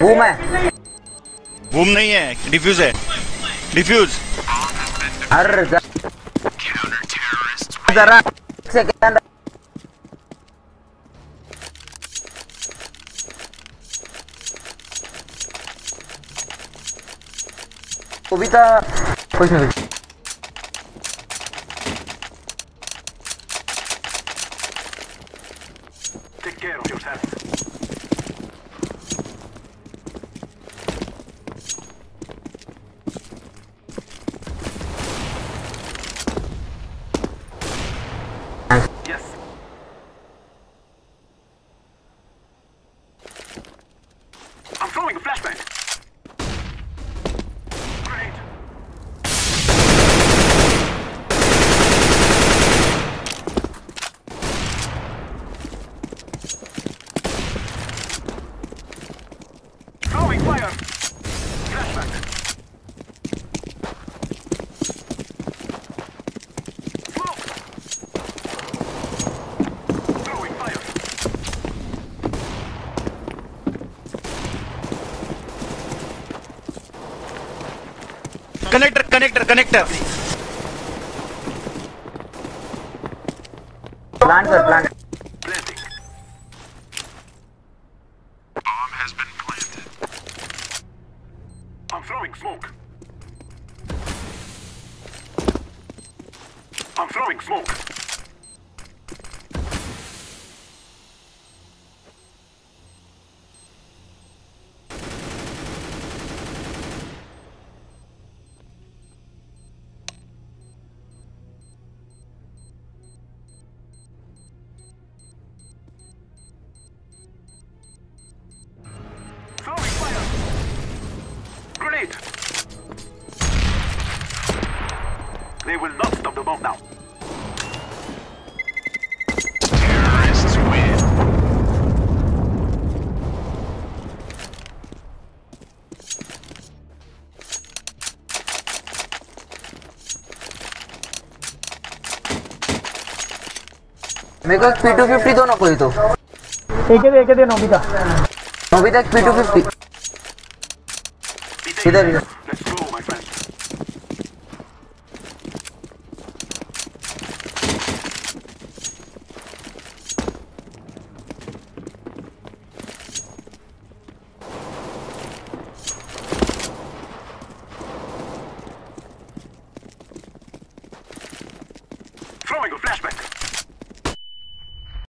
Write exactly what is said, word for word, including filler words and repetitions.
Boom है, boom नहीं है, डिफ्यूज है, डिफ्यूज। अरे जरा सेकंड वो भी था कुछ नहीं। Take care of yourself. Yes. I'm throwing a flashbang. Great. Throwing fire. Flashbang. Smoke. Throwing fire. Connector connector connector. Plant पर plant Planting. Bomb has been planted. I'm throwing smoke. I'm throwing smoke. Throwing fire. Grenade. They will not stop the bomb now. Terrorists win. मेरे को P to fifty दो ना कोई तो एक दे एक दे Nobita अभी तक पी टू फिफ्टी इधर Let's go, my friend.